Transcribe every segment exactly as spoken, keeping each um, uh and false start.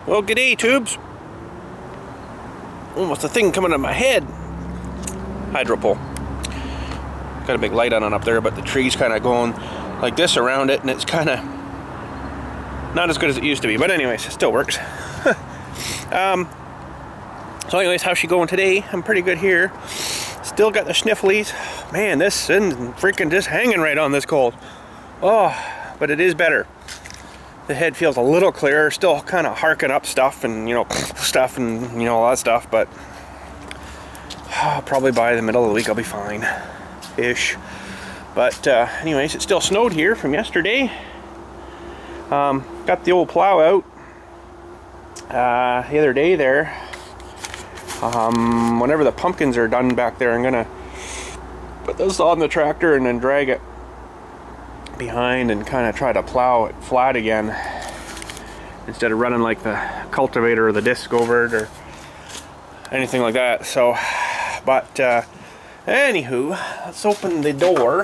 Well, g'day, tubes. Almost a thing coming out of my head. Hydro pole. Got a big light on up there, but the tree's kind of going like this around it, and it's kind of not as good as it used to be. But anyways, it still works. um, so anyways, how's she going today? I'm pretty good here. Still got the snifflies. Man, this is freaking just hanging right on this cold. Oh, but it is better. The head feels a little clearer, still kind of harking up stuff and, you know, stuff and, you know, all that stuff, but uh, probably by the middle of the week I'll be fine ish. But uh, anyways, it still snowed here from yesterday. Um, got the old plow out uh, the other day there. Um, whenever the pumpkins are done back there, I'm gonna put this on the tractor and then drag it behind and kind of try to plow it flat again instead of running like the cultivator or the disc over it or anything like that. So, but uh, anywho, let's open the door.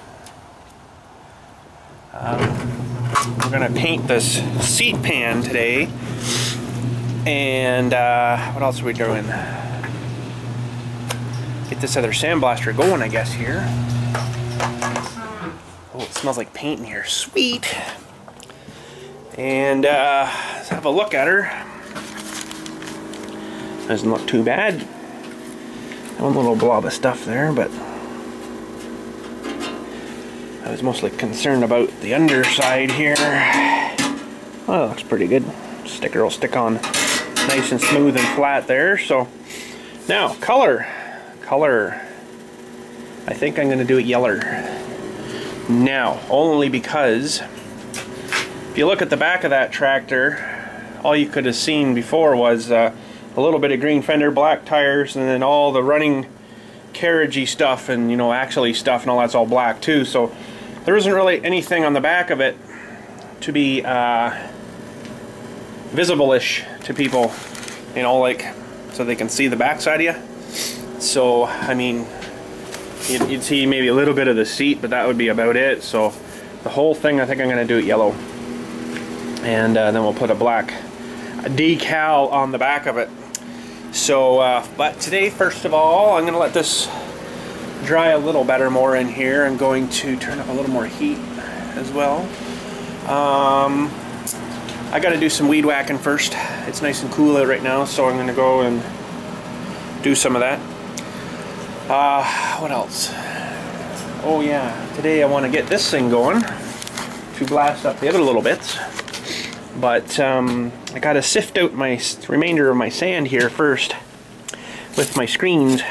Um, we're gonna paint this seat pan today, and uh, what else are we doing? Get this other sandblaster going, I guess, here. Oh, it smells like paint in here. Sweet. And uh, let's have a look at her. Doesn't look too bad. One little blob of stuff there, but I was mostly concerned about the underside here. Well, it looks pretty good. Sticker will stick on nice and smooth and flat there. So now color, color. I think I'm going to do it yeller. Now, only because if you look at the back of that tractor, all you could have seen before was uh, a little bit of green fender, black tires, and then all the running carriagey stuff and, you know, axle-y stuff and all that's all black too. So there isn't really anything on the back of it to be uh, visible-ish to people, you know, like so they can see the backside of you. So, I mean, you'd see maybe a little bit of the seat, but that would be about it. So the whole thing, I think I'm going to do it yellow, and uh, then we'll put a black decal on the back of it. So uh, but today, first of all, I'm going to let this dry a little better more in here. I'm going to turn up a little more heat as well. um, I got to do some weed whacking first. It's nice and cool out right now, so I'm going to go and do some of that. Uh, what else? Oh yeah, today I want to get this thing going to blast up the other little bits. But um, I got to sift out my remainder of my sand here first with my screens.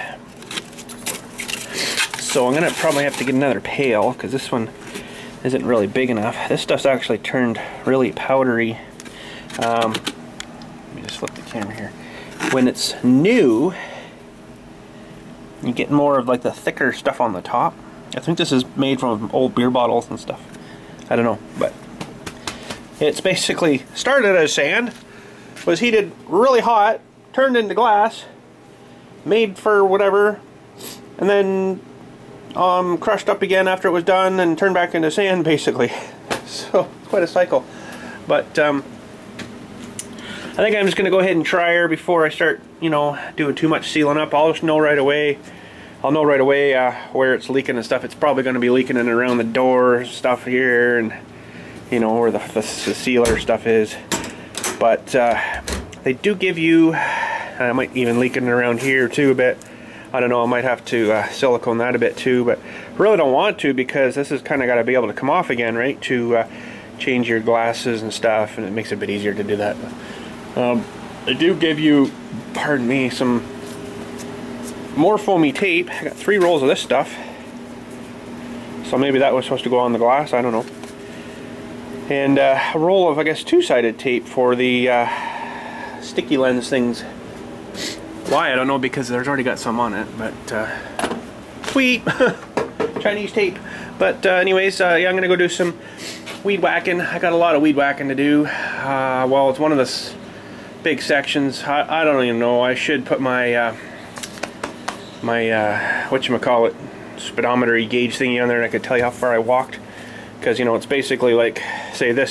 So I'm going to probably have to get another pail because this one isn't really big enough. This stuff's actually turned really powdery. Um, let me just flip the camera here. When it's new, you get more of like the thicker stuff on the top. I think this is made from old beer bottles and stuff. I don't know, but it's basically started as sand, was heated really hot, turned into glass, made for whatever, and then um, crushed up again after it was done and turned back into sand, basically. So it's quite a cycle. But um, I think I'm just going to go ahead and try her before I start, you know, doing too much sealing up. I'll just know right away. I'll know right away uh, where it's leaking and stuff. It's probably going to be leaking in around the door stuff here, and you know where the, the, the sealer stuff is. But uh, they do give you, I might even leak it around here too a bit. I don't know. I might have to uh, silicone that a bit too, but really don't want to because this has kind of got to be able to come off again, right? To uh, change your glasses and stuff, and it makes it a bit easier to do that. Um, they do give you, pardon me, some more foamy tape. I got three rolls of this stuff, so maybe that was supposed to go on the glass, I don't know. And uh, a roll of, I guess, two-sided tape for the uh, sticky lens things. Why, I don't know, because there's already got some on it, but uh, sweet. Chinese tape. But uh, anyways, uh, yeah, I'm gonna go do some weed whacking. I got a lot of weed whacking to do. Uh, well, it's one of the big sections. I, I don't even know. I should put my uh, my uh, whatchamacallit speedometer gauge thingy on there, and I could tell you how far I walked. Because, you know, it's basically like, say, this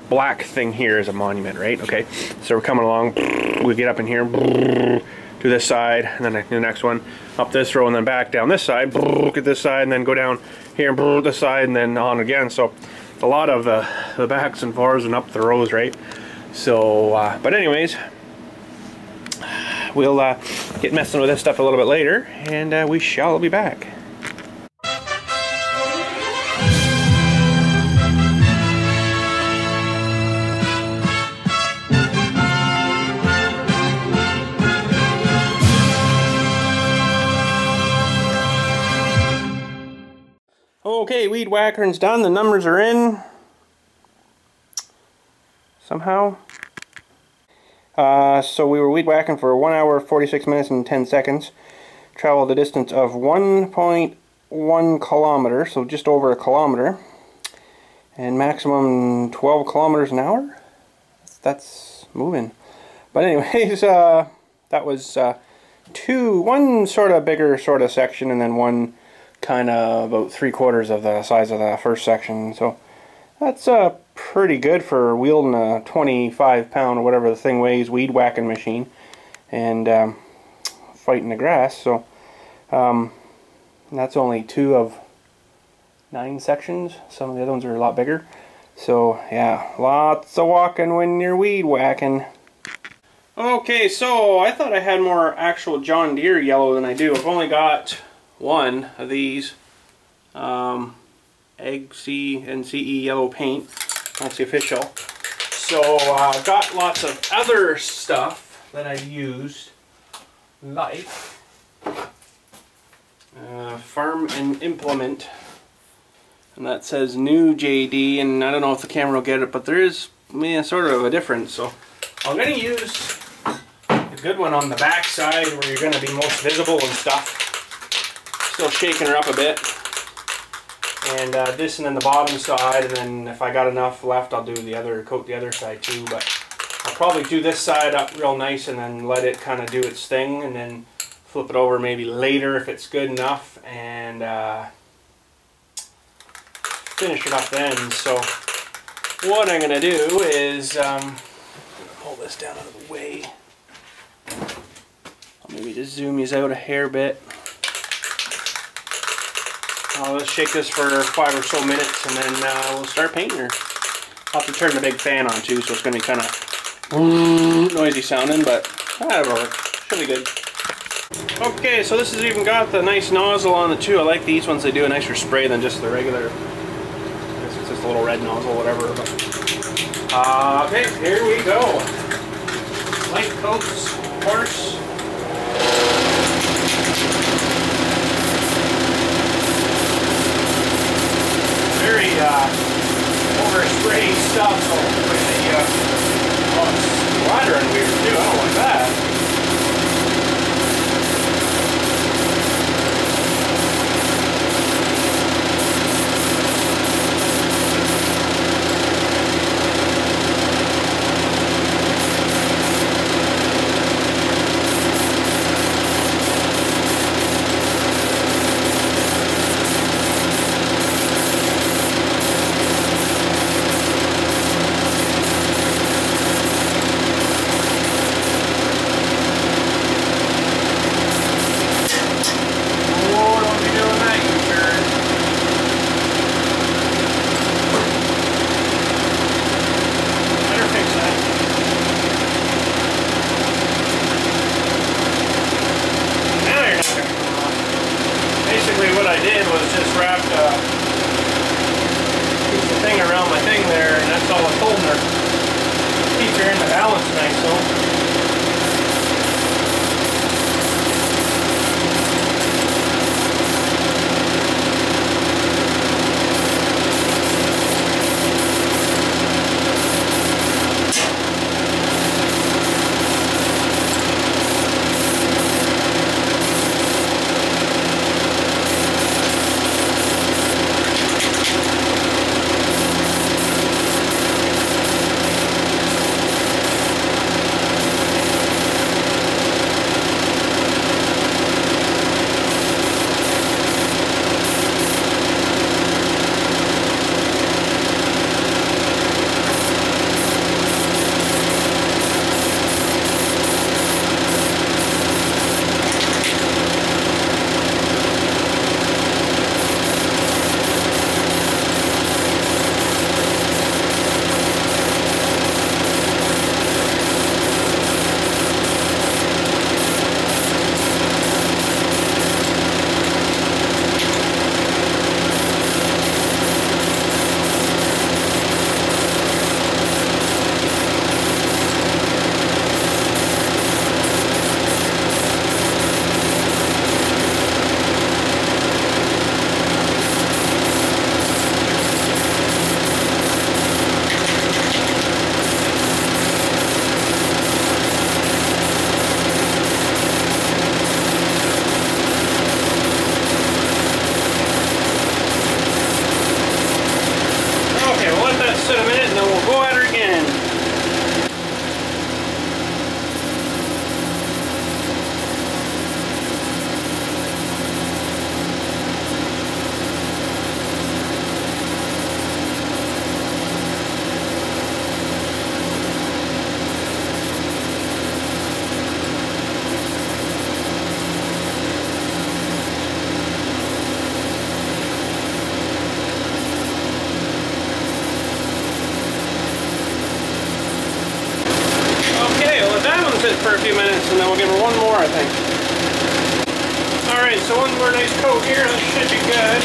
black thing here is a monument, right? Okay, so we're coming along, we get up in here, to this side, and then the next one up this row, and then back down this side, get this side, and then go down here and this side, and then on again. So a lot of the, the backs and forwards and up the rows, right? So, uh, but anyways, we'll uh, get messing with this stuff a little bit later, and uh, we shall be back. Okay, weed whackering's done. The numbers are in. Somehow. Uh, so we were weed whacking for one hour, forty-six minutes and ten seconds. Traveled a distance of one point one kilometers, so just over a kilometer. And maximum twelve kilometers an hour. That's moving. But anyways, uh, that was uh, two, one sort of bigger sort of section, and then one kind of about three quarters of the size of the first section. So that's uh, pretty good for wielding a twenty-five pound or whatever the thing weighs weed whacking machine and um, fighting the grass. So um, that's only two of nine sections. Some of the other ones are a lot bigger. So yeah, lots of walking when you're weed whacking. Okay, so I thought I had more actual John Deere yellow than I do. I've only got one of these um, Egg C and C E yellow paint. That's the official. So uh, I've got lots of other stuff that I used, like uh, Farm and Implement, and that says new J D, and I don't know if the camera will get it, but there is, yeah, sort of a difference. So I'm going to use a good one on the back side where you're going to be most visible and stuff. Still shaking her up a bit, and uh, this, and then the bottom side, and then if I got enough left, I'll do the other, coat the other side too. But I'll probably do this side up real nice and then let it kind of do its thing, and then flip it over maybe later if it's good enough, and uh, finish it up then. So what I'm gonna do is um, pull this down out of the way. I'll maybe just zoom these out a hair bit. I'll just shake this for five or so minutes, and then uh, we'll start painting her. I'll have to turn the big fan on too, so it's going to be kind of noisy sounding, but that'll work. Should be good. Okay, so this has even got the nice nozzle on it too. I like these ones. They do a nicer spray than just the regular. I guess it's just a little red nozzle, whatever. But, uh, okay, here we go. Light coats, of course. Very uh, over-sprayed stuff, so the uh, oh, it's splattering weird too. I don't like that. for a few minutes and then we'll give her one more, I think. Alright, so one more nice coat here, this should be good.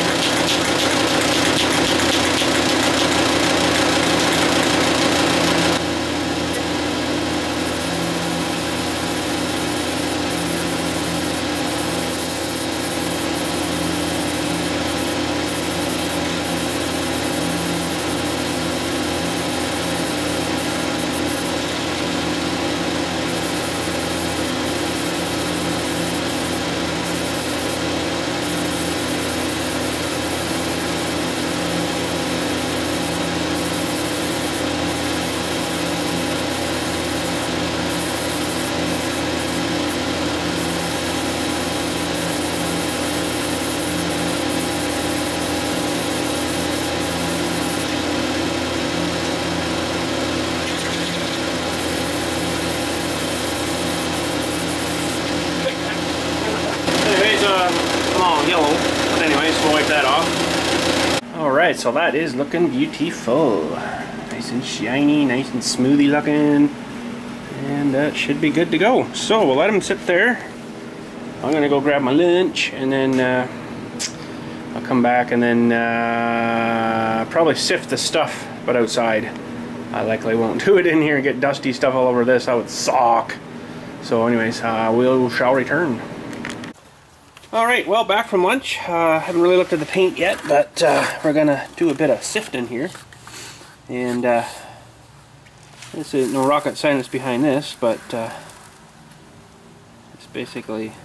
Yellow, but anyways, we'll wipe that off. Alright, so that is looking beautiful. Nice and shiny, nice and smoothie looking. And that should be good to go. So we'll let them sit there. I'm gonna go grab my lunch and then uh, I'll come back and then uh, probably sift the stuff, but outside. I likely won't do it in here and get dusty stuff all over this. That would suck. So anyways, uh, we shall return. Alright, well, back from lunch. Uh, haven't really looked at the paint yet, but uh, we're going to do a bit of sifting here. And uh, this is no rocket science behind this, but uh, it's basically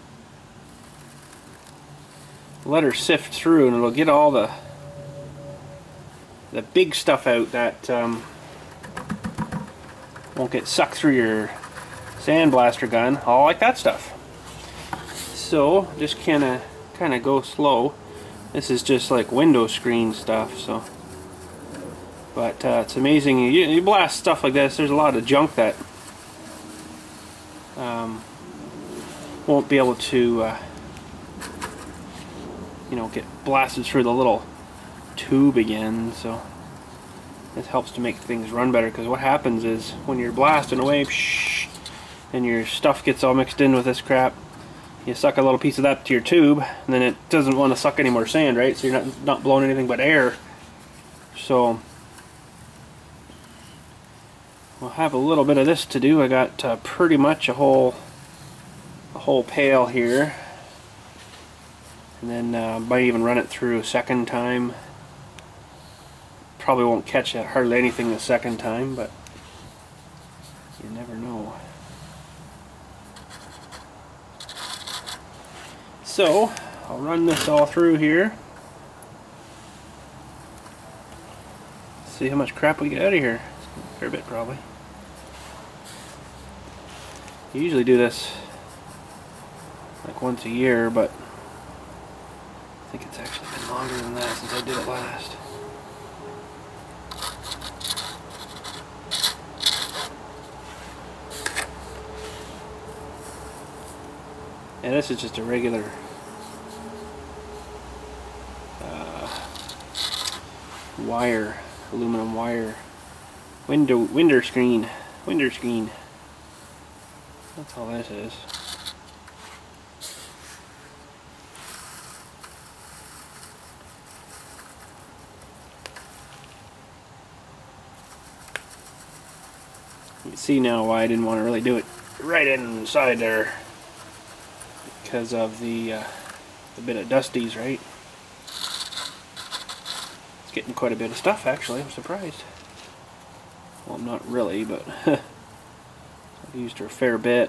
let her sift through and it'll get all the the big stuff out that um, won't get sucked through your sandblaster gun, all like that stuff. So just kind of kind of go slow. This is just like window screen stuff, so but uh, it's amazing. You, you blast stuff like this, there's a lot of junk that um, won't be able to uh, you know, get blasted through the little tube again. So this helps to make things run better, because what happens is when you're blasting away psh, and your stuff gets all mixed in with this crap, you suck a little piece of that to your tube, and then it doesn't want to suck any more sand, right? So you're not, not blowing anything but air. So we'll have a little bit of this to do. I got uh, pretty much a whole a whole pail here, and then uh, might even run it through a second time. Probably won't catch hardly anything the second time, but you never know. So I'll run this all through here. See how much crap we get out of here. A fair bit, probably. I usually do this like once a year, but I think it's actually been longer than that since I did it last. And this is just a regular uh, wire, aluminum wire, window, window screen, window screen. That's all this is. You can see now why I didn't want to really do it right inside there, because of the uh, the bit of dusties, right? It's getting quite a bit of stuff, actually. I'm surprised. Well, not really, but I've used her a fair bit.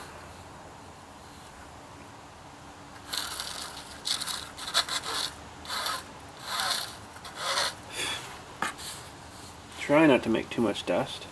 Try not to make too much dust.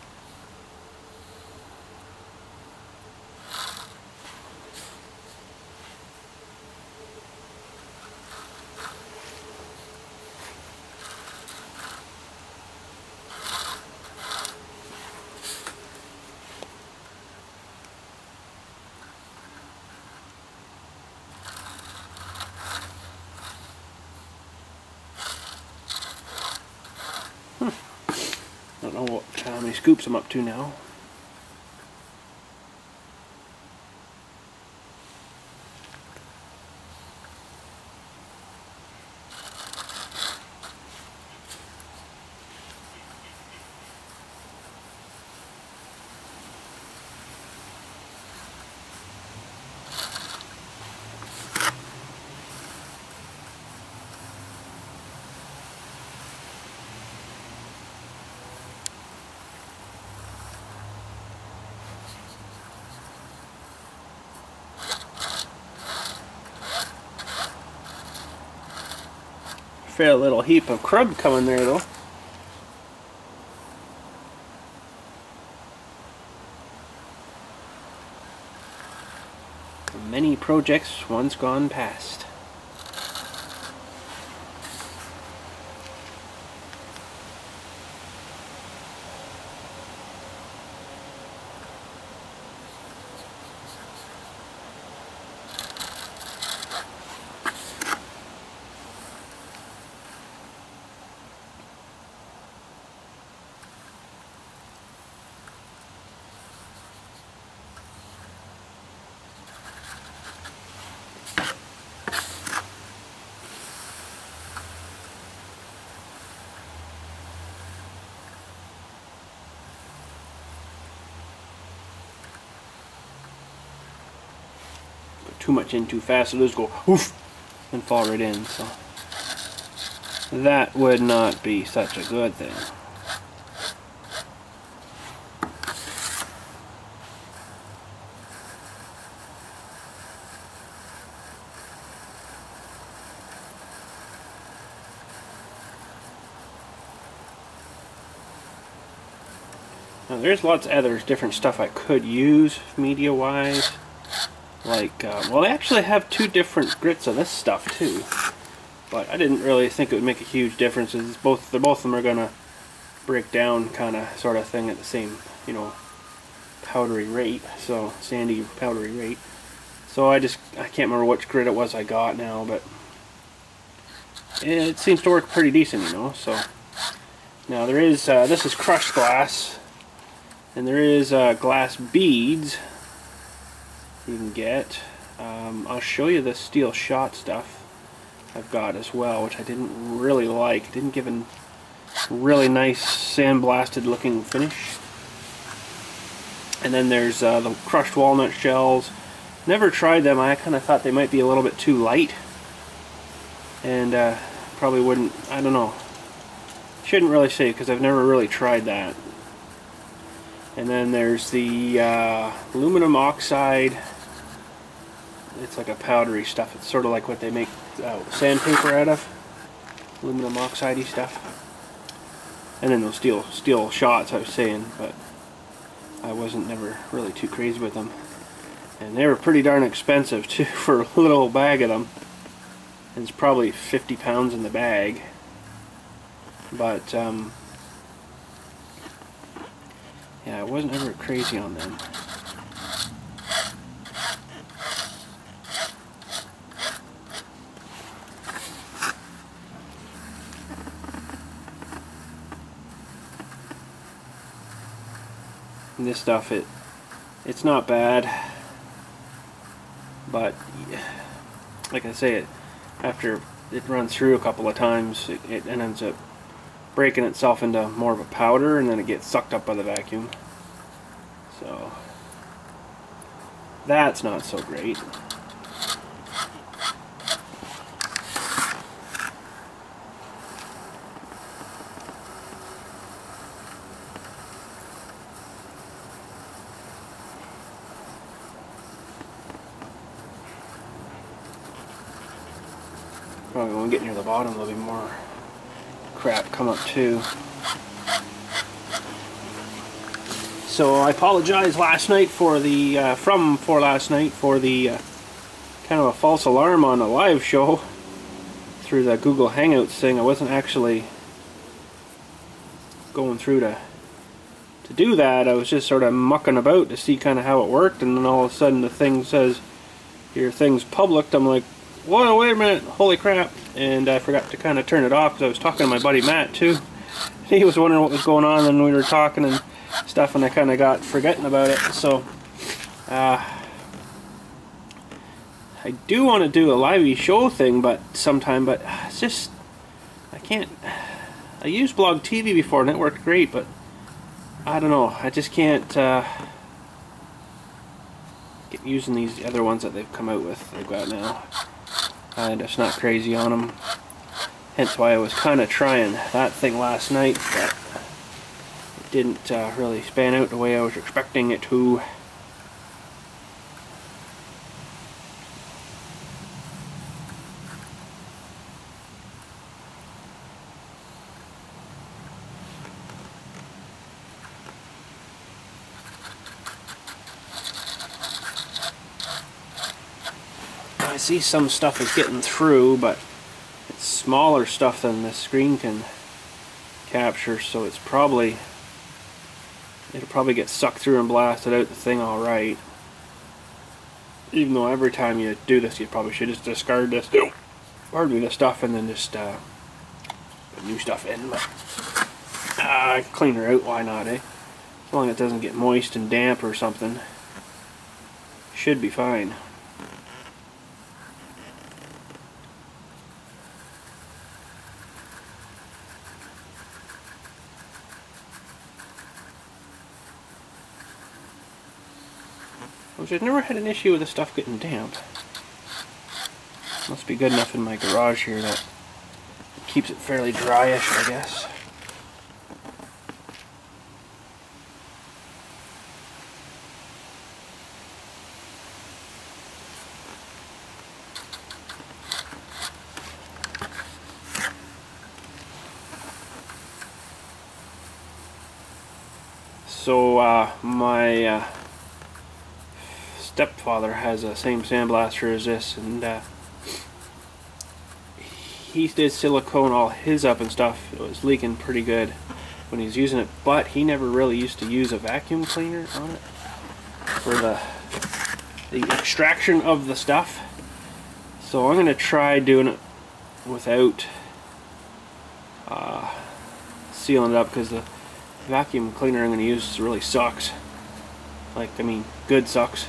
I don't know what how many scoops I'm up to now. fair little heap of crud coming there though. Many projects once gone past. Too much in too fast, it'll just go oof and fall right in, so that would not be such a good thing. Now there's lots of other different stuff I could use media wise. Like, uh, well, they actually have two different grits of this stuff too, but I didn't really think it would make a huge difference. It's both, they're both of them are gonna break down, kind of, sort of thing at the same, you know, powdery rate. So sandy powdery rate. So I just, I can't remember which grit it was I got now, but it seems to work pretty decent, you know. So now there is, uh, this is crushed glass, and there is uh, glass beads you can get. Um, I'll show you the steel shot stuff I've got as well, which I didn't really like. It didn't give a really nice sandblasted looking finish. And then there's uh, the crushed walnut shells. Never tried them. I kind of thought they might be a little bit too light, and uh, probably wouldn't, I don't know. Shouldn't really say because I've never really tried that. And then there's the uh, aluminum oxide. It's like a powdery stuff. It's sort of like what they make uh, sandpaper out of. Aluminum oxide-y stuff. And then those steel steel shots I was saying, but I wasn't never really too crazy with them. And they were pretty darn expensive too for a little bag of them. And it's probably fifty pounds in the bag. But um, yeah, I wasn't ever crazy on them. And this stuff, it it's not bad, but like I say, it after it runs through a couple of times, it, it ends up breaking itself into more of a powder, and then it gets sucked up by the vacuum. So that's not so great. Probably when we get near the bottom, there'll be more crap come up too. So I apologize last night for the uh, from for last night for the uh, kind of a false alarm on a live show through the Google Hangouts thing. I wasn't actually going through to to do that. I was just sort of mucking about to see kind of how it worked, and then all of a sudden the thing says your thing's public. I'm like, whoa, wait a minute, holy crap. And I forgot to kind of turn it off because I was talking to my buddy Matt too. He was wondering what was going on, and we were talking and stuff, and I kind of got forgetting about it. So uh, I do want to do a live show thing but sometime, but it's just, I can't. I used Blog T V before and it worked great, but I don't know, I just can't uh, get using these other ones that they've come out with, they've got now. I'm just not crazy on them. Hence why I was kind of trying that thing last night, but it didn't uh, really span out the way I was expecting it to. see some stuff is getting through, but it's smaller stuff than the screen can capture, so it's probably it'll probably get sucked through and blasted out the thing alright. Even though every time you do this you probably should just discard this pardon me, this stuff and then just uh, put new stuff in, but uh, clean her out, why not, eh? As long as it doesn't get moist and damp or something, should be fine. Which I've never had an issue with the stuff getting damp. Must be good enough in my garage here that it keeps it fairly dryish, I guess. So uh, my uh, stepfather has the same sandblaster as this, and uh, he did silicone all his up and stuff. It was leaking pretty good when he was using it, but he never really used to use a vacuum cleaner on it for the the extraction of the stuff. So I'm going to try doing it without uh, sealing it up, because the vacuum cleaner I'm going to use really sucks. Like, I mean, good sucks.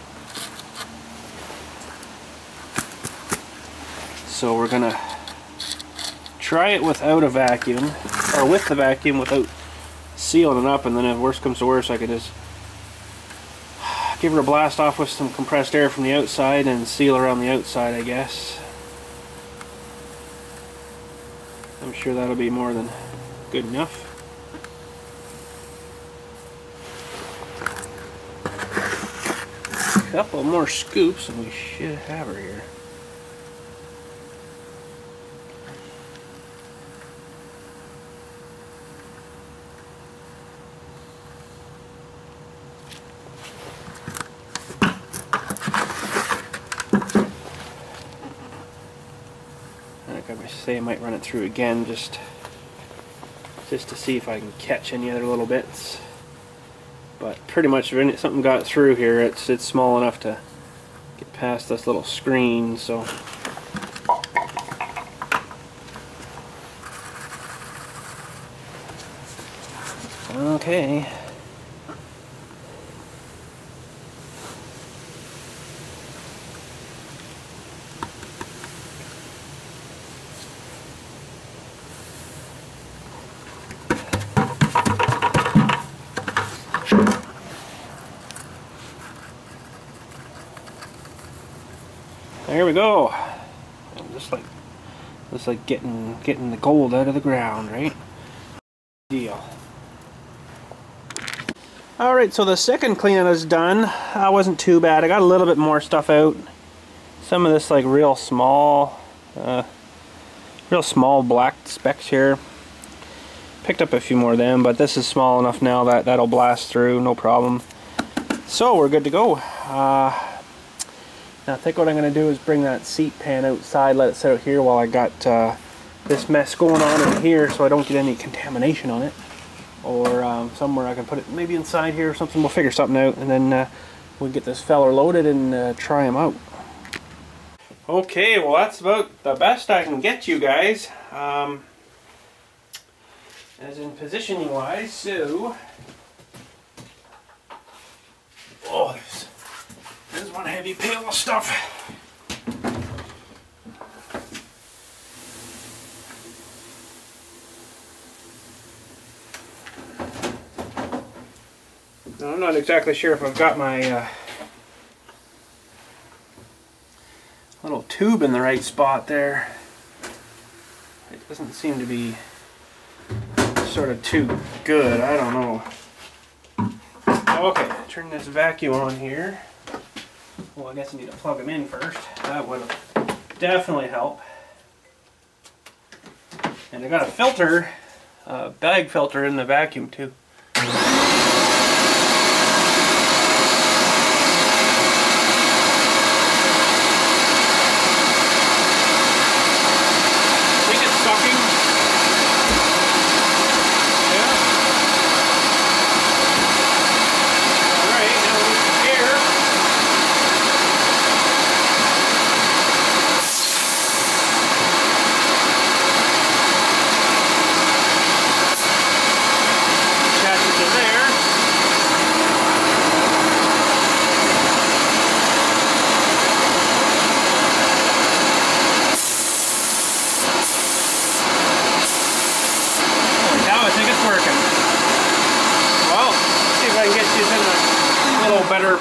So we're going to try it without a vacuum, or with the vacuum without sealing it up, and then if worst comes to worst I could just give her a blast off with some compressed air from the outside and seal her on the outside, I guess. I'm sure that'll be more than good enough. A couple more scoops and we should have her here. Like I say, I might run it through again just just to see if I can catch any other little bits. But pretty much if something got through here, it's it's small enough to get past this little screen, so okay. There we go. Just like, just like getting getting the gold out of the ground, right? Deal. All right, so the second cleaning is done. Uh, wasn't too bad. I got a little bit more stuff out. Some of this like real small, uh, real small black specks here. Picked up a few more of them, but this is small enough now that that'll blast through, no problem. So we're good to go. Uh, Now I think what I'm going to do is bring that seat pan outside, let it sit out here while I got uh, this mess going on in here, so I don't get any contamination on it. Or um, somewhere I can put it maybe inside here or something. We'll figure something out, and then uh, we'll get this feller loaded and uh, try him out. Okay, well that's about the best I can get you guys. Um, as in positioning wise, so... Oh, there's... There's one heavy pail of stuff. Now, I'm not exactly sure if I've got my uh, little tube in the right spot there. It doesn't seem to be sort of too good. I don't know. Okay, turn this vacuum on here. Well, I guess I need to plug them in first. That would definitely help. And I got a filter, a bag filter in the vacuum too.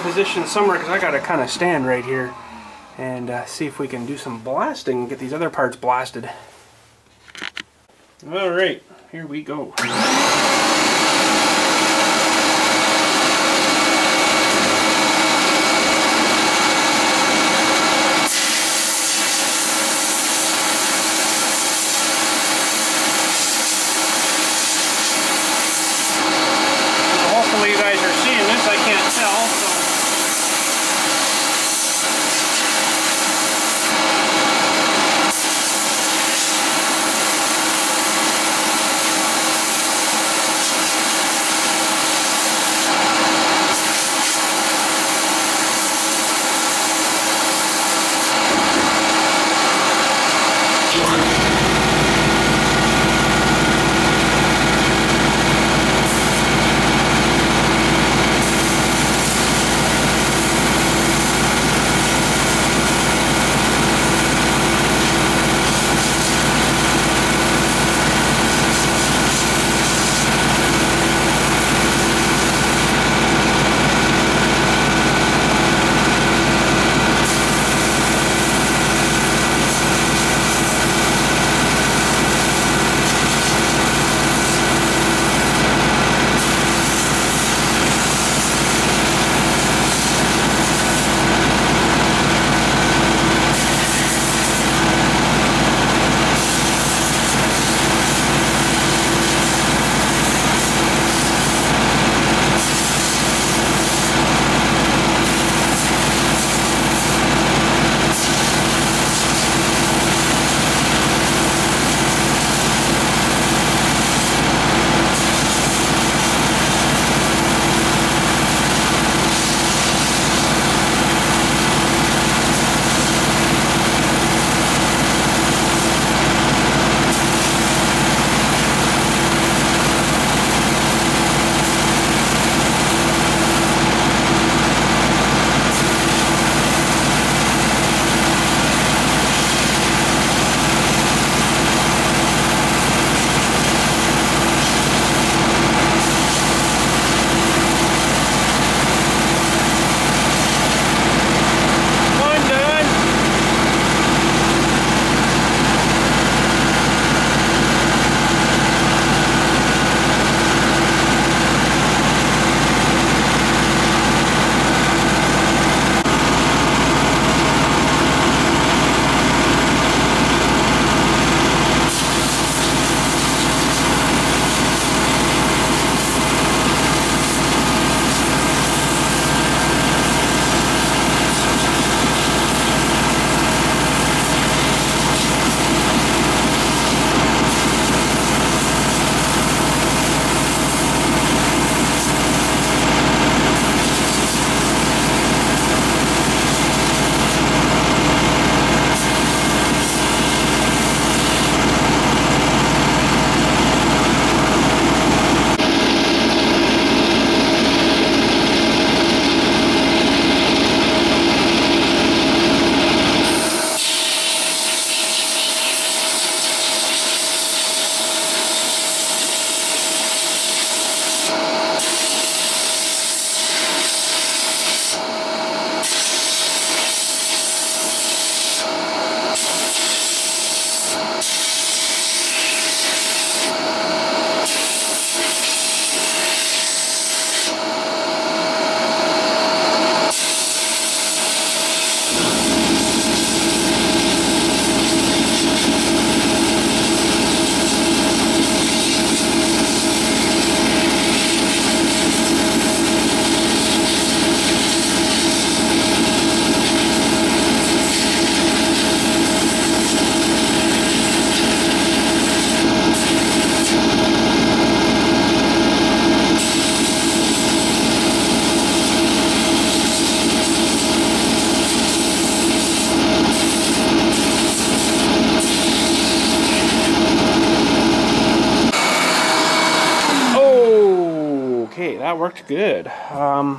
position somewhere because I got to kind of stand right here and uh, see if we can do some blasting and get these other parts blasted. Alright, here we go. Hopefully you guys are seeing this, I can't tell, so. that worked good. Um,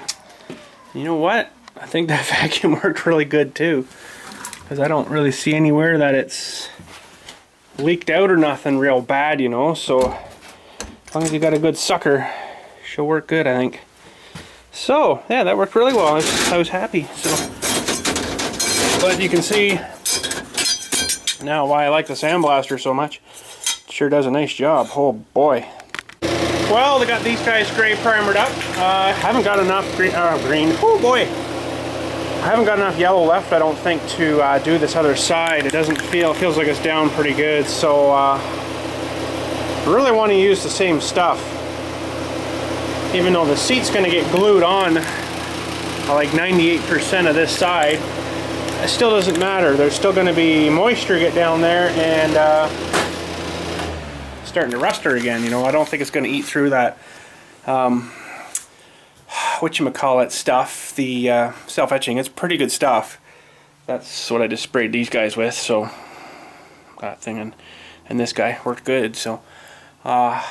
you know what? I think that vacuum worked really good too, because I don't really see anywhere that it's leaked out or nothing real bad, you know. So as long as you got a good sucker, she'll work good, I think. So yeah, that worked really well. I was, I was happy. So, but you can see now why I like the sandblaster so much. It sure does a nice job. Oh boy. Well, they got these guys gray primered up. I uh, haven't got enough green. Uh, green. Oh boy. I haven't got enough yellow left, I don't think, to uh, do this other side. It doesn't feel, it feels like it's down pretty good, so uh, I really want to use the same stuff. Even though the seat's going to get glued on uh, like ninety-eight percent of this side, it still doesn't matter. There's still going to be moisture get down there and uh, starting to ruster again. You know, I don't think it's going to eat through that um, whatchamacallit stuff, the uh, self-etching. It's pretty good stuff. That's what I just sprayed these guys with, so that thing and, and this guy worked good. So uh,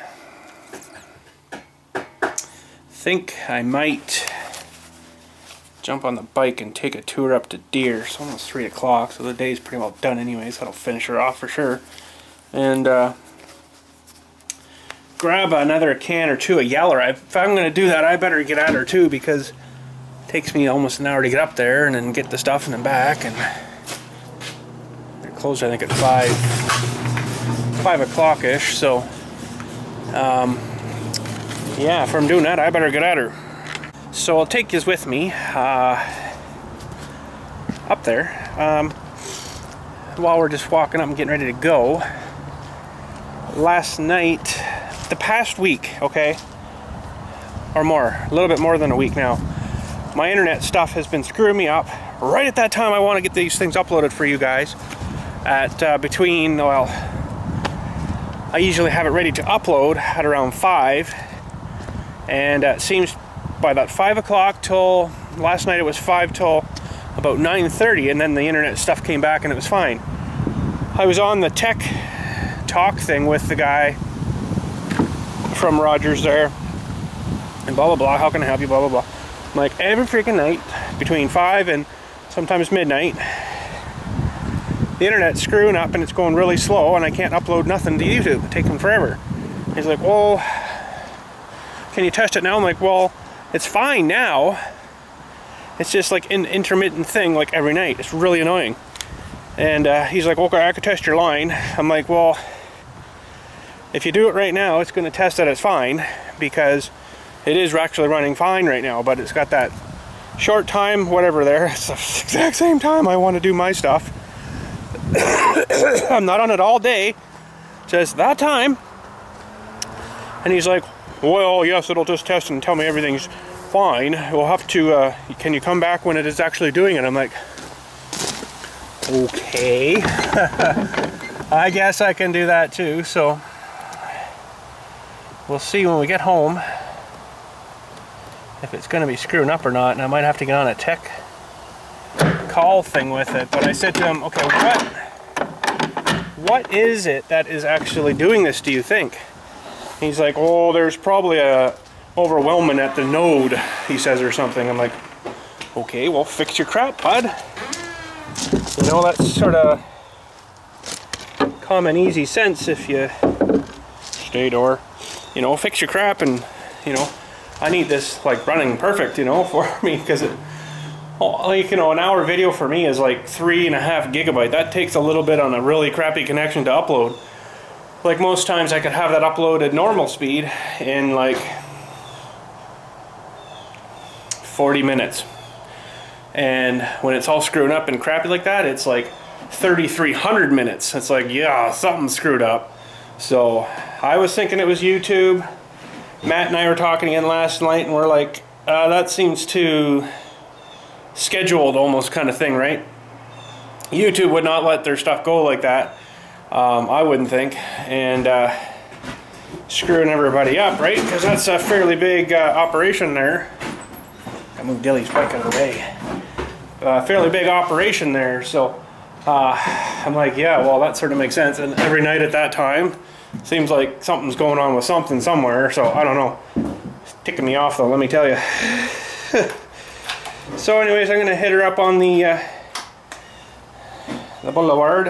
I think I might jump on the bike and take a tour up to Deer. It's almost three o'clock, so the day's pretty well done anyways. That'll finish her off for sure. And uh, grab another can or two of Yeller. If I'm going to do that, I better get at her too, because it takes me almost an hour to get up there and then get the stuff and then back. And they're closed, I think, at five, five o'clock ish. So, um, yeah, if I'm doing that, I better get at her. So I'll take you with me uh, up there. Um, while we're just walking up and getting ready to go. Last night, the past week, okay, or more, a little bit more than a week now, my internet stuff has been screwing me up. Right at that time I want to get these things uploaded for you guys at uh, between, well, I usually have it ready to upload at around five, and uh, it seems by that five o'clock till, last night it was five till about nine thirty, and then the internet stuff came back and it was fine. I was on the tech talk thing with the guy from Rogers there, and blah blah blah, how can I help you, blah blah blah. I'm like, every freaking night between five and sometimes midnight, the internet's screwing up and it's going really slow and I can't upload nothing to YouTube. It's taking forever. He's like, well, can you test it now? I'm like, well, it's fine now. It's just like an intermittent thing, like every night. It's really annoying. And uh, he's like, okay, I could test your line. I'm like, well, if you do it right now, it's going to test that it's fine, because it is actually running fine right now, but it's got that short time, whatever there. It's the exact same time I want to do my stuff. I'm not on it all day, just that time. And he's like, well, yes, it'll just test and tell me everything's fine. We'll have to, uh, can you come back when it is actually doing it? I'm like, okay. I guess I can do that too, so we'll see when we get home if it's going to be screwing up or not, and I might have to get on a tech call thing with it. But I said to him, okay, what what is it that is actually doing this, do you think? He's like, oh, there's probably a overwhelming at the node, he says, or something. I'm like, okay, well, fix your crap, bud. You know, that's sort of common easy sense if you stay door. You know, fix your crap, and, you know, I need this, like, running perfect, you know, for me, because it, oh, like, you know, an hour video for me is like three and a half gigabyte. That takes a little bit on a really crappy connection to upload. Like, most times I could have that uploaded normal speed in like forty minutes. And when it's all screwed up and crappy like that, it's like thirty-three hundred minutes. It's like, yeah, something's screwed up. So I was thinking it was YouTube. Matt and I were talking again last night, and we're like, uh, that seems too scheduled almost kind of thing, right? YouTube would not let their stuff go like that. Um, I wouldn't think. And uh, screwing everybody up, right? Because that's a fairly big uh, operation there. I moved Dilly's bike out of the way. Uh, fairly big operation there. So uh, I'm like, yeah, well, that sort of makes sense. And every night at that time, seems like something's going on with something somewhere. So I don't know. It's ticking me off though, let me tell you. So anyways, I'm going to hit her up on the uh, the boulevard.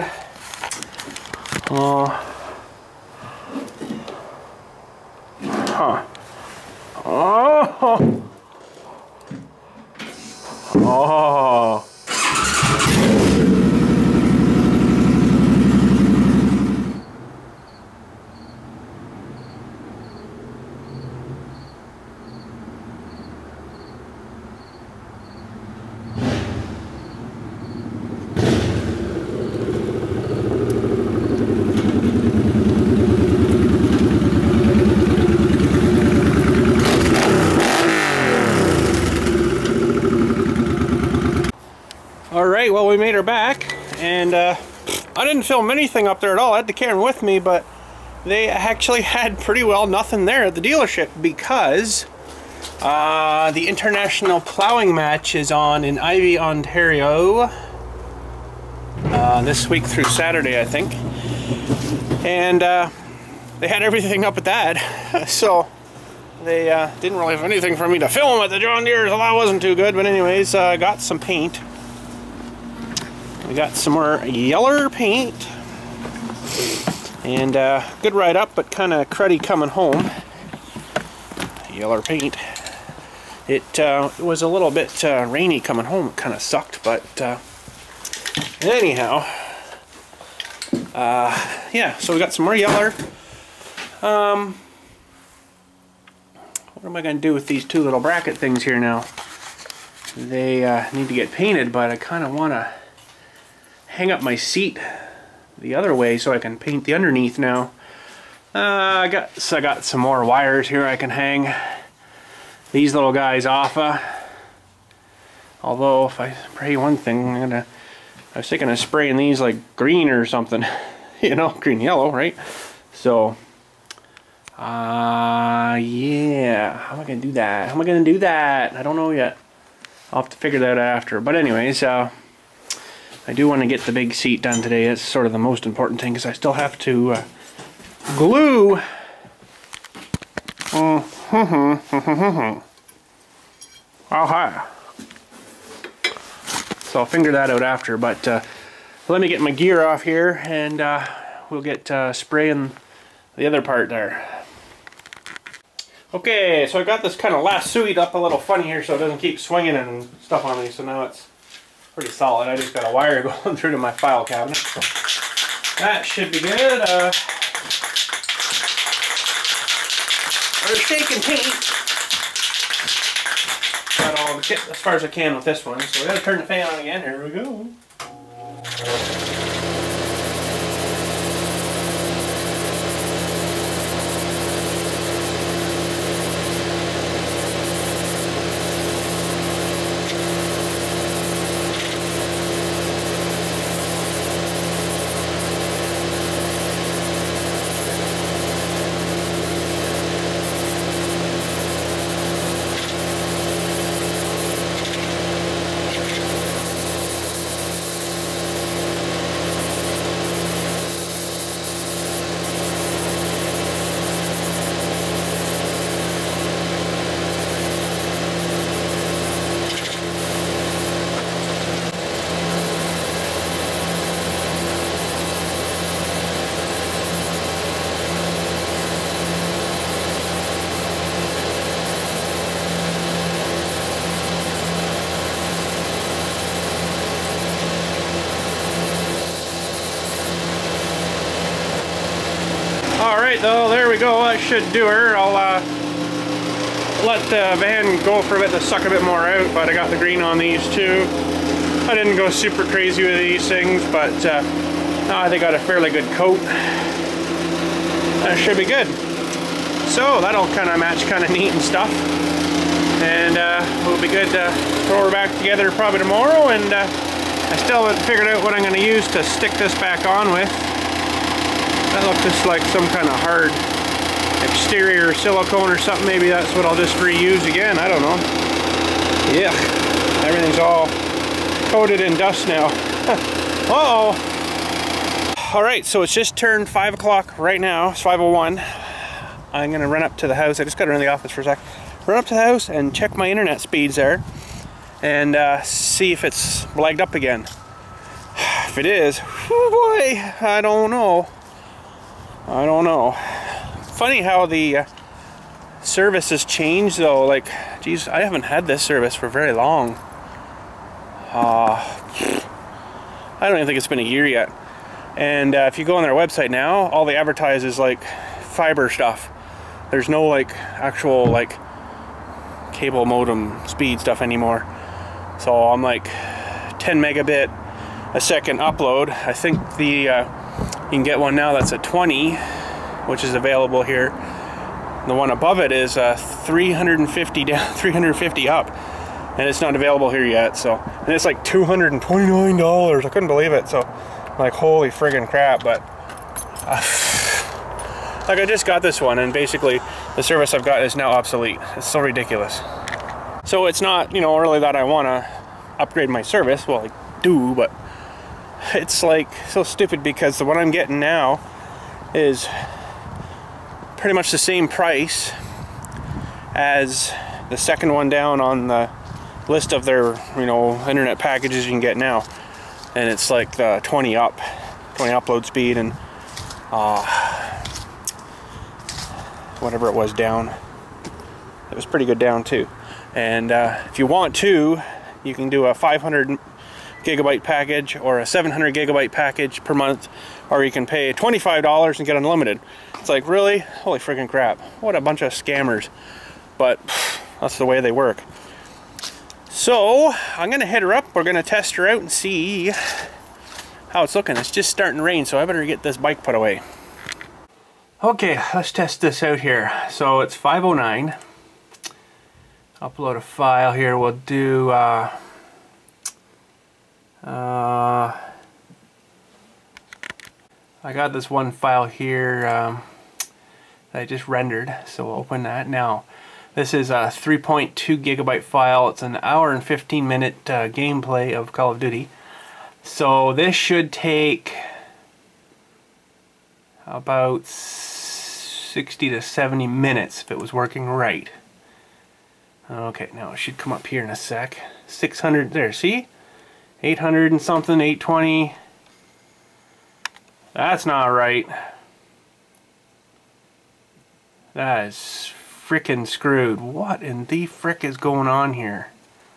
Uh, huh. Oh, Oh. Alright, well, we made her back, and uh, I didn't film anything up there at all. I had the camera with me, but they actually had pretty well nothing there at the dealership because uh, the international plowing match is on in Ivy, Ontario uh, this week through Saturday, I think. And uh, they had everything up at that, so they uh, didn't really have anything for me to film at the John Deere, so that wasn't too good. But anyways, I uh, got some paint. We got some more yeller paint, and uh, good ride up, but kind of cruddy coming home. Yeller paint. It uh, was a little bit uh, rainy coming home. It kind of sucked, but uh, anyhow, uh, yeah. So we got some more yeller. Um, what am I going to do with these two little bracket things here now? They uh, need to get painted, but I kind of want to hang up my seat the other way so I can paint the underneath now. Uh, I got so I got some more wires here I can hang these little guys off of. Although if I spray one thing, I'm gonna I was thinking of spraying these like green or something, you know, green yellow, right? So uh yeah, how am I gonna do that? How am I gonna do that? I don't know yet. I'll have to figure that out after. But anyways, uh I do want to get the big seat done today. It's sort of the most important thing because I still have to uh, glue. Uh, Aha. So I'll figure that out after. But uh, let me get my gear off here, and uh, we'll get uh, spraying the other part there. Okay, so I got this kind of lassoed up a little funny here so it doesn't keep swinging and stuff on me. So now it's pretty solid. I just got a wire going through to my file cabinet. So that should be good. Uh, we're shaking paint. Got all the kit as far as I can with this one. So we gotta turn the fan on again. Here we go. Alright, though, there we go. That should do her. I'll uh, let the van go for a bit to suck a bit more out, but I got the green on these too. I didn't go super crazy with these things, but uh, no, I think I got a fairly good coat. That should be good. So that'll kind of match kind of neat and stuff. And uh, we'll be good to throw her back together probably tomorrow. And uh, I still haven't figured out what I'm going to use to stick this back on with. That looks just like some kind of hard exterior silicone or something. Maybe that's what I'll just reuse again. I don't know. Yeah, everything's all coated in dust now. Uh-oh. Alright, so it's just turned five o'clock right now. It's five oh one. I'm going to run up to the house. I just got to run to the office for a sec. Run up to the house and check my internet speeds there. And uh, see if it's lagged up again. If it is, oh boy, I don't know. I don't know. Funny how the uh, service has changed though. Like, geez, I haven't had this service for very long. Uh, I don't even think it's been a year yet. And uh, if you go on their website now, all they advertise is like fiber stuff. There's no like actual like cable modem speed stuff anymore. So I'm like ten megabit a second upload. I think the uh, you can get one now that's at twenty, which is available here. The one above it is uh, three hundred fifty down, three hundred fifty up, and it's not available here yet. So, and it's like two hundred twenty-nine dollars. I couldn't believe it. So, like, holy friggin' crap! But uh, like, I just got this one, and basically the service I've got is now obsolete. It's so ridiculous. So it's not, you know, really that I want to upgrade my service. Well, I do, but it's like so stupid because the one I'm getting now is pretty much the same price as the second one down on the list of their, you know, internet packages you can get now, and it's like the twenty up, twenty upload speed, and uh, whatever it was down. It was pretty good down too. And uh, if you want to, you can do a five hundred gigabyte package or a seven hundred gigabyte package per month, or you can pay twenty-five dollars and get unlimited. It's like, really? Holy freaking crap. What a bunch of scammers. But pff, that's the way they work. So I'm gonna hit her up. We're gonna test her out and see how it's looking. It's just starting to rain, so I better get this bike put away. Okay, let's test this out here. So it's five oh nine. Upload a file here. We'll do uh, uh, I got this one file here um, that I just rendered, so we'll open that now. This is a three point two gigabyte file. It's an hour and fifteen minute uh, gameplay of Call of Duty. So this should take about sixty to seventy minutes if it was working right. Okay, now it should come up here in a sec. six hundred, there, see? eight hundred and something, eight twenty. That's not right. That is frickin' screwed. What in the frick is going on here?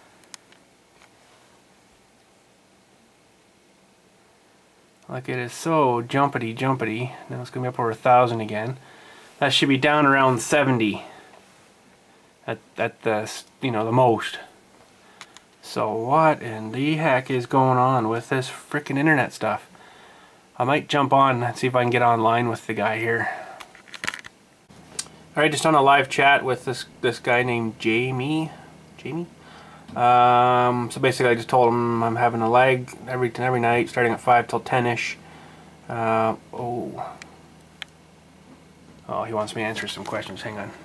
Like, it is so jumpity jumpity. Now it's gonna be up over a thousand again. That should be down around seventy. At, at the, you know, the most. So what in the heck is going on with this frickin' internet stuff? I might jump on and see if I can get online with the guy here. Alright, just on a live chat with this this guy named Jamie. Jamie? Um, so basically I just told him I'm having a lag every every night, starting at five till ten-ish. Uh, oh. Oh, he wants me to answer some questions. Hang on.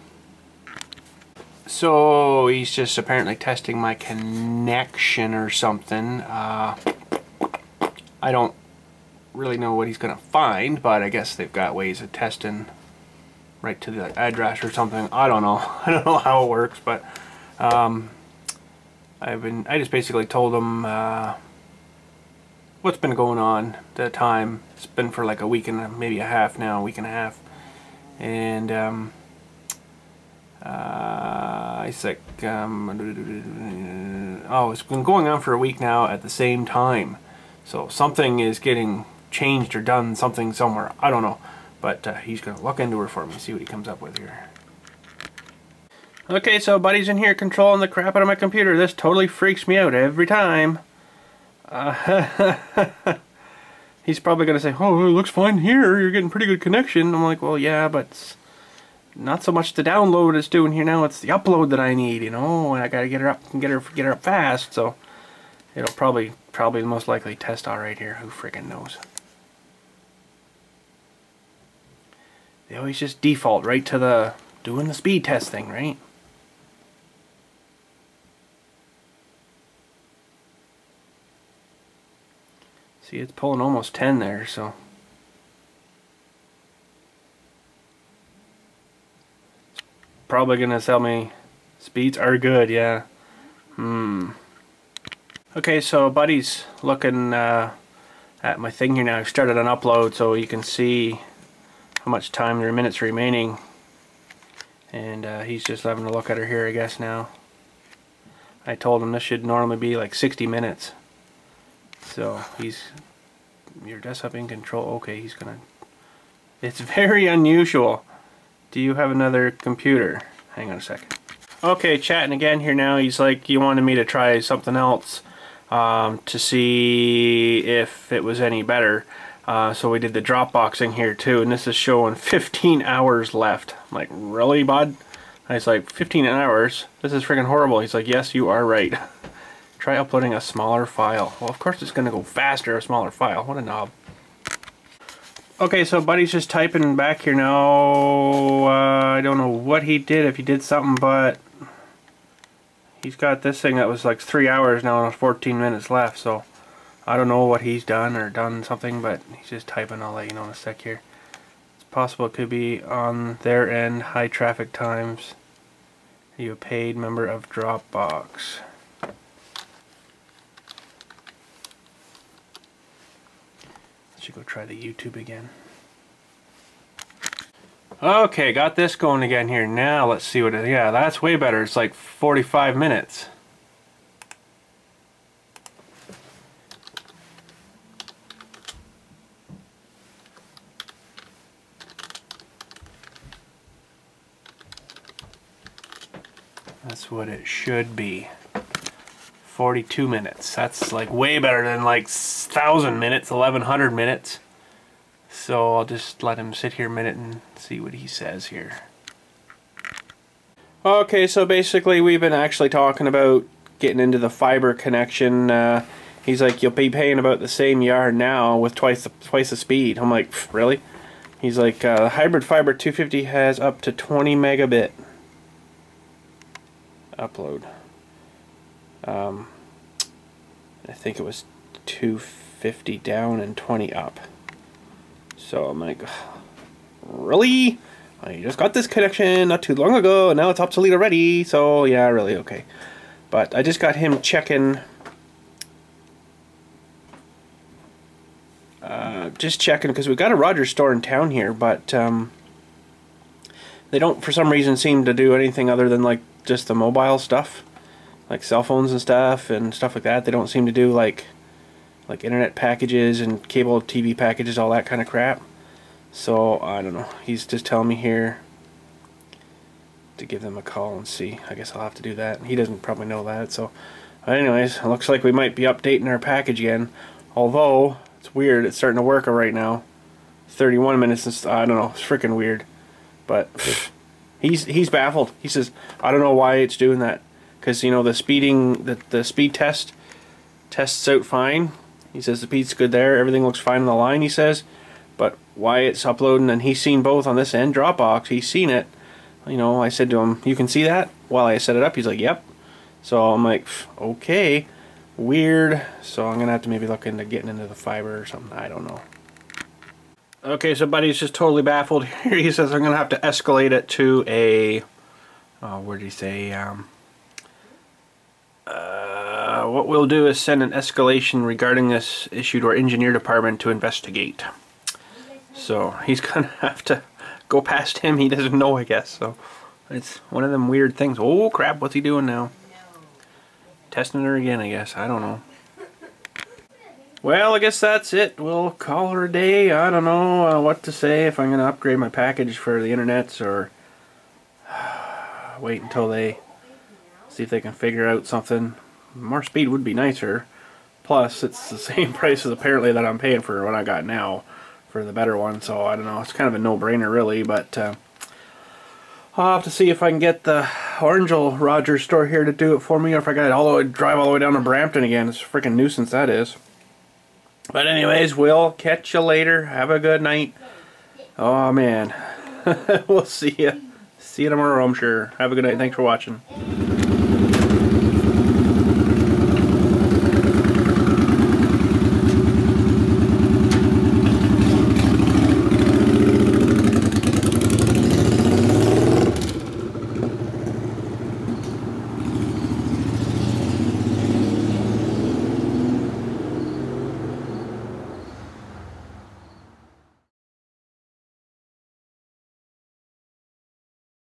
So he's just apparently testing my connection or something. Uh, I don't really know what he's gonna find, but I guess they've got ways of testing right to the address or something. I don't know. I don't know how it works, but um, I've been. I just basically told him uh, what's been going on. The time it's been for like a week and a, maybe a half now, a week and a half, and. Um, Uh, it's like, um, oh, it's been going on for a week now at the same time. So something is getting changed or done, something somewhere. I don't know. But uh, he's going to look into her for me, see what he comes up with here. Okay, so buddy's in here controlling the crap out of my computer. This totally freaks me out every time. Uh, he's probably going to say, oh, it looks fine here. You're getting pretty good connection. I'm like, well, yeah, but... not so much the download it's doing here now, it's the upload that I need, you know, and I gotta get her up and get her get her up fast, so it'll probably probably most likely test alright here. Who freaking knows? They always just default right to the doing the speed test thing, right? See, it's pulling almost ten there, so probably gonna tell me speeds are good, yeah. Hmm. Okay, so buddy's looking uh, at my thing here now. I've started an upload so you can see how much time there are minutes remaining. And uh, he's just having a look at her here, I guess, now. I told him this should normally be like sixty minutes. So he's your desktop in control. Okay, he's gonna. It's very unusual. Do you have another computer? Hang on a second. Okay, chatting again here now. He's like, you wanted me to try something else um, to see if it was any better. Uh, so we did the Dropboxing here too, and this is showing fifteen hours left. I'm like, really, bud? And he's like, fifteen hours? This is freaking horrible. He's like, yes, you are right. Try uploading a smaller file. Well, of course it's going to go faster, a smaller file. What a knob. Okay, so buddy's just typing back here now. Uh, I don't know what he did, if he did something, but he's got this thing that was like three hours now and fourteen minutes left, so I don't know what he's done or done something, but he's just typing. I'll let you know in a sec here. It's possible it could be on their end, high traffic times. Are you a paid member of Dropbox? Should go try the YouTube again. Okay, got this going again here. Now let's see what it, yeah, that's way better. It's like forty-five minutes. That's what it should be. forty-two minutes. That's like way better than like one thousand minutes, eleven hundred minutes. So I'll just let him sit here a minute and see what he says here. Okay, so basically we've been actually talking about getting into the fiber connection. Uh, he's like, you'll be paying about the same yard now with twice the, twice the speed. I'm like, really? He's like, uh, hybrid fiber two fifty has up to twenty megabit upload. Um, I think it was two fifty down and twenty up. So I'm like, really? I just got this connection not too long ago and now it's obsolete already. So yeah, really, okay. But I just got him checking, uh, just checking because we've got a Rogers store in town here, but um, they don't for some reason seem to do anything other than like just the mobile stuff. Like cell phones and stuff and stuff like that. They don't seem to do like like internet packages and cable T V packages, all that kind of crap. So I don't know. He's just telling me here to give them a call and see. I guess I'll have to do that. He doesn't probably know that. So anyways, it looks like we might be updating our package again. Although it's weird, it's starting to work right now. thirty-one minutes. And I don't know. It's freaking weird. But pff, he's he's baffled. He says, I don't know why it's doing that. Because, you know, the speeding, the, the speed test tests out fine. He says the speed's good there. Everything looks fine on the line, he says. But why it's uploading, and he's seen both on this end, Dropbox, he's seen it. You know, I said to him, you can see that? While I set it up, he's like, yep. So I'm like, okay, weird. So I'm going to have to maybe look into getting into the fiber or something. I don't know. Okay, so buddy's just totally baffled here. He says I'm going to have to escalate it to a, oh, what did he say? Um... Uh, what we'll do is send an escalation regarding this issue to our engineer department to investigate. So he's gonna have to go past him. He doesn't know, I guess. So it's one of them weird things. Oh crap! What's he doing now? Testing her again, I guess. I don't know. Well, I guess that's it. We'll call her a day. I don't know uh, what to say, if I'm gonna upgrade my package for the internets or wait until they see if they can figure out something. More speed would be nicer. Plus, it's the same price as apparently that I'm paying for what I got now for the better one. So I don't know. It's kind of a no-brainer, really. But uh, I'll have to see if I can get the Orangeville Rogers store here to do it for me, or if I got to all the way drive all the way down to Brampton again. It's a freaking nuisance that is. But anyways, we'll catch you later. Have a good night. Oh man, we'll see you. See you tomorrow, I'm sure. Have a good night. Thanks for watching.